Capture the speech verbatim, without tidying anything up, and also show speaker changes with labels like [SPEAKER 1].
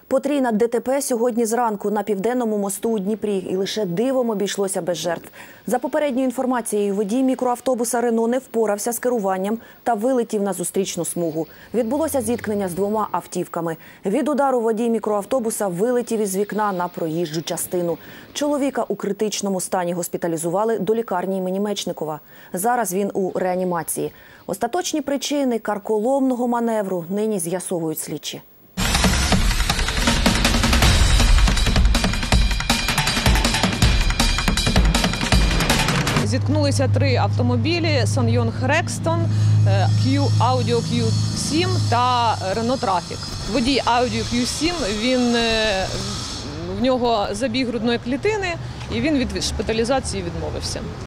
[SPEAKER 1] Потрійне ДТП сьогодні зранку на Південному мосту у Дніпрі. І лише дивом обійшлося без жертв. За попередньою інформацією, водій мікроавтобуса «Рено» не впорався з керуванням та вилетів на зустрічну смугу. Відбулося зіткнення з двома автівками. Від удару водій мікроавтобуса вилетів із вікна на проїжджу частину. Чоловіка у критичному стані госпіталізували до лікарні імені Мечникова. Зараз він у реанімації. Остаточні причини карколомного маневру нині з'ясовують слідчі.
[SPEAKER 2] Зіткнулися три автомобілі: Санйонг Рекстон, Q Audio кью сім та Renault Trafic. Водій Audi кью сім, він, в нього забій грудної клітини і він від шпиталізації відмовився.